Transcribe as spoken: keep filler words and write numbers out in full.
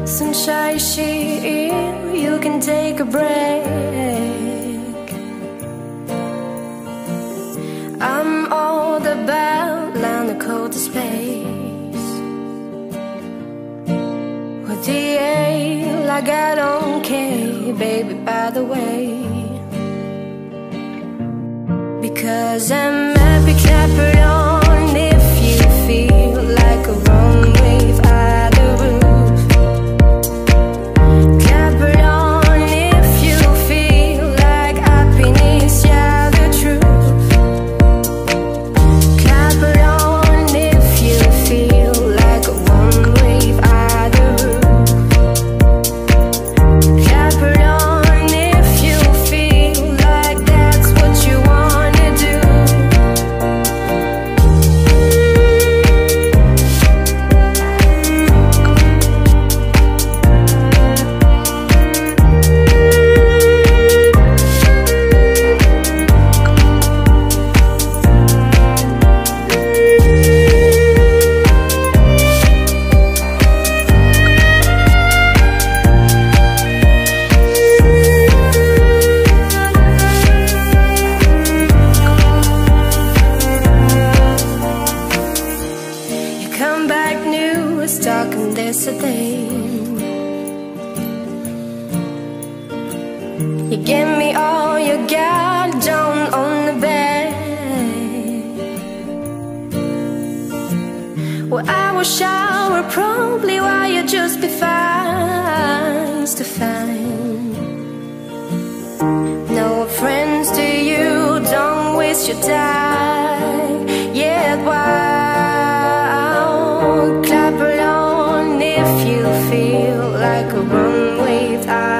Sunshine, she, you can take a break. I'm all about land the coldest space. With the A, like I don't care, baby, by the way. Because I'm happy, clap it on if you feel like a wrong wave out the roof. Clap it on if you feel like happiness, yeah, the truth. Clap it on if you feel like a wrong wave out the roof. Clap it on if you feel like that's what you wanna do. Come back new, stuck in this a day. You give me all you got, down on the bed. Well, I will shower probably while you just be fine to find. No friends to you, don't waste your time. Yeah, why? Clap along if you feel like a wrong wave.